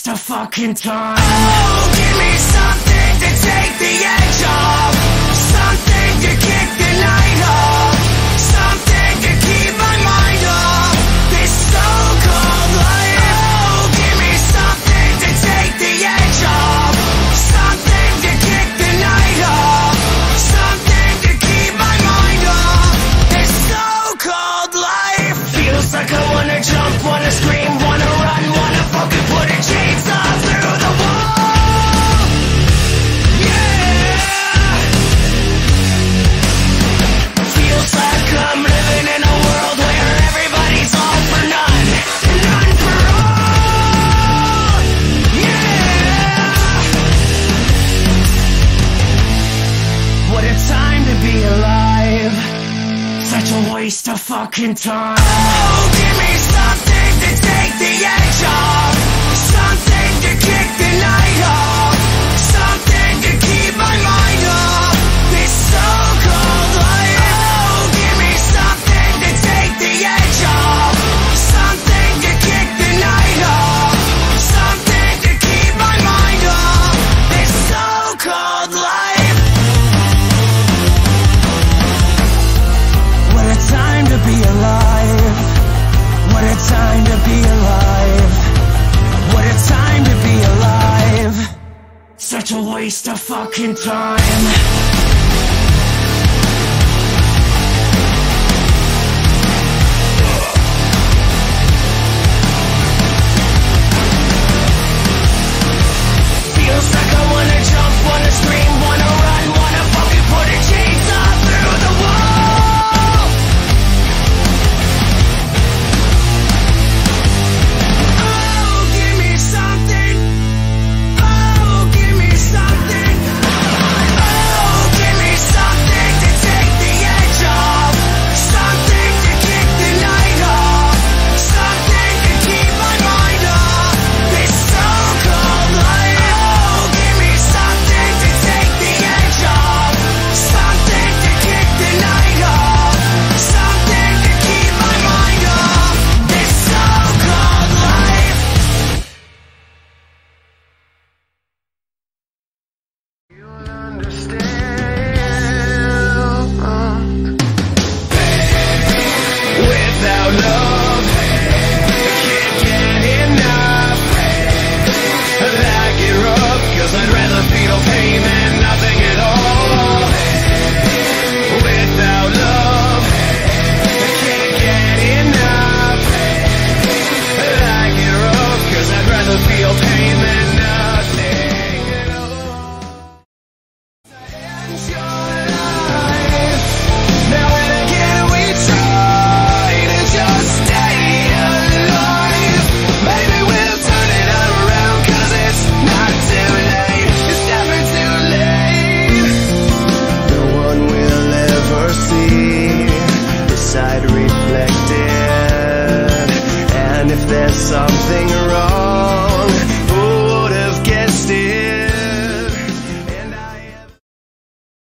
waste of fucking time. Oh, give me something to take the edge off, something to kick the night off, something to keep my mind off this so-called life. Oh, give me something to take the edge off, something to kick the night off, something to keep my mind off this so-called life. Feels like I wanna jump, wanna scream, wanna run, wanna fucking put a chainsaw through the wall. Yeah. Feels like I'm living in a world where everybody's all for none, none for all. Yeah. What a time to be alive. Such a waste of fucking time. Oh, give me something to take the edge off, something to kick the night off, something to keep my mind off this so-called life. Oh, give me something to take the edge off, something to kick the night off, something to keep my mind off this so-called life. What a time to be alive. What a time to be alive. What a time to be alive. Such a waste of fucking time. Feels like I wanna jump, wanna scream, wanna run, wanna fucking put a chainsaw through the wall. Oh, give me something. Oh, give me something. Oh, give me something to take the edge off, something to kick the night off, something to keep my mind off this so-called life. Oh, give me something to take the edge off, something to kick the night off, something to keep my mind off this so-called life. You'll understand. Without love, can't get enough. Like it rough, 'cause I'd rather feel pain than nothing at all. Without love, can't get enough. Like it rough, 'cause I'd rather feel pain than nothing at all. End your life. Now and again we try to just stay alive. Maybe we'll turn it around, 'cause it's not too late. It's never too late. No one will ever see the side reflected, and if there's something wrong,